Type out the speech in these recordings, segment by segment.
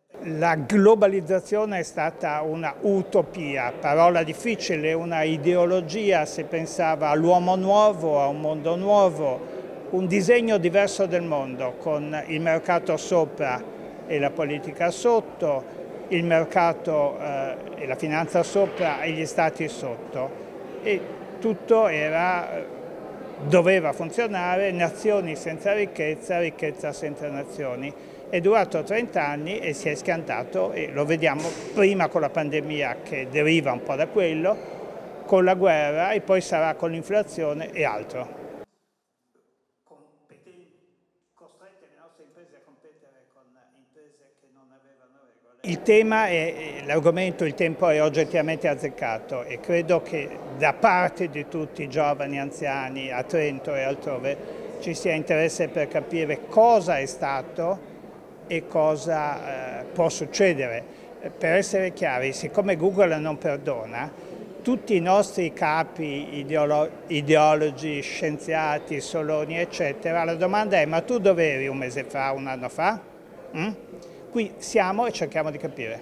La globalizzazione è stata una utopia, parola difficile, una ideologia, si pensava all'uomo nuovo, a un mondo nuovo, un disegno diverso del mondo, con il mercato sopra e la politica sotto, il mercato e la finanza sopra e gli stati sotto. E tutto doveva funzionare, nazioni senza ricchezza, ricchezza senza nazioni. È durato 30 anni e si è schiantato, e lo vediamo prima con la pandemia che deriva un po' da quello, con la guerra e poi sarà con l'inflazione e altro. Costrette le nostre imprese a competere con imprese che non avevano regole. Il tema è l'argomento, il tempo è oggettivamente azzeccato e credo che da parte di tutti i giovani, anziani, a Trento e altrove, ci sia interesse per capire cosa è stato e cosa può succedere. Per essere chiari, siccome Google non perdona, tutti i nostri capi ideologi, scienziati, Soloni, eccetera, la domanda è: ma tu dove eri un mese fa, un anno fa? Qui siamo e cerchiamo di capire.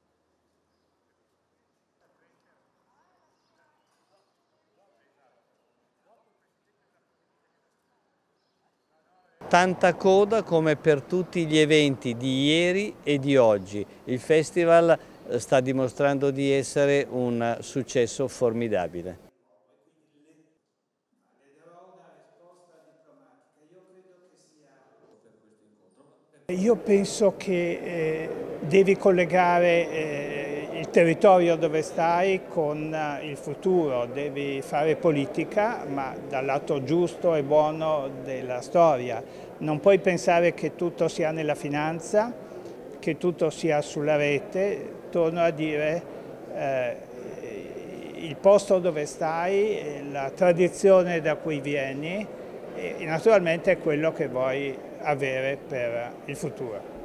Tanta coda come per tutti gli eventi di ieri e di oggi. Il festival sta dimostrando di essere un successo formidabile. Io penso che devi collegare il territorio dove stai con il futuro, devi fare politica, ma dal lato giusto e buono della storia. Non puoi pensare che tutto sia nella finanza, che tutto sia sulla rete. Torno a dire, il posto dove stai, la tradizione da cui vieni e naturalmente quello che vuoi avere per il futuro.